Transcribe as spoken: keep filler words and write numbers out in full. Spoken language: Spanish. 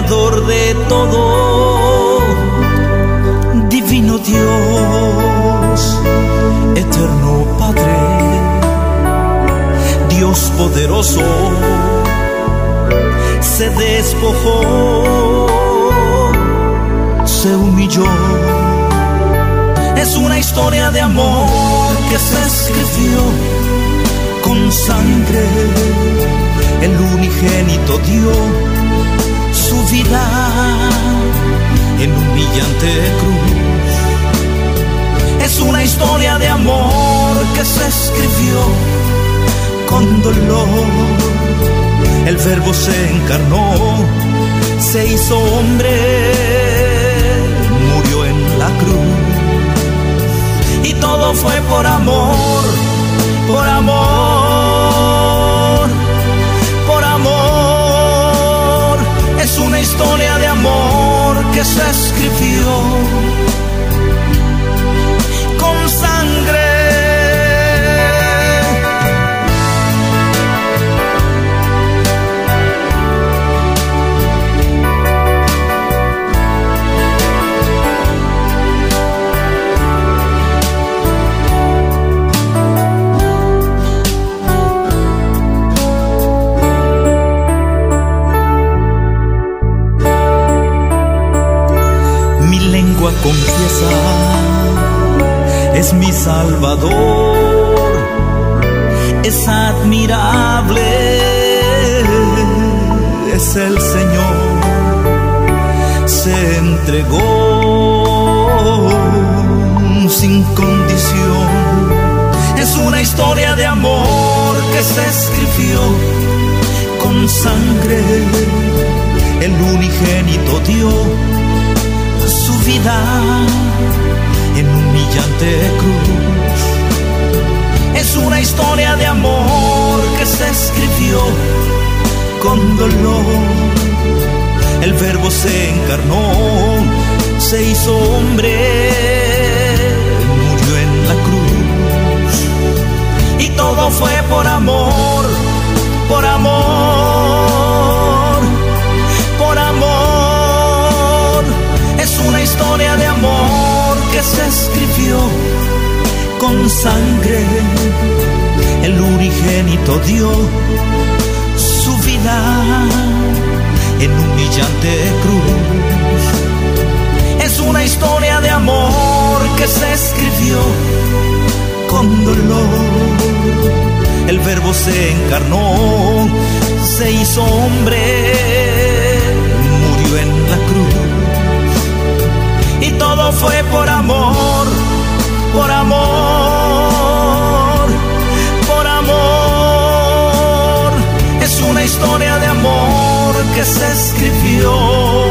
creador de todo, divino Dios, eterno Padre, Dios poderoso, se despojó, se humilló. Es una historia de amor que se escribió con sangre. El unigénito dio su vida en humillante cruz. Es una historia de amor que se escribió con dolor. El Verbo se encarnó, se hizo hombre, murió en la cruz. Y todo fue por amor, por amor, por amor. Es una historia de amor que se escribió con sangre. Confiesa, es mi Salvador, es admirable, es el Señor, se entregó sin condición. Es una historia de amor que se escribió con sangre. El unigénito dio su vida en humillante cruz. Es una historia de amor que se escribió con dolor. El Verbo se encarnó, se hizo hombre, murió en la cruz. Y todo fue por amor, por amor, por amor. Es una historia de amor que se escribió con sangre. El unigénito dio su vida en humillante cruz. Es una historia de amor que se escribió con dolor. El Verbo se encarnó, se hizo hombre, murió en la cruz. Y todo fue por amor, por amor, por amor. Es una historia de amor que se escribió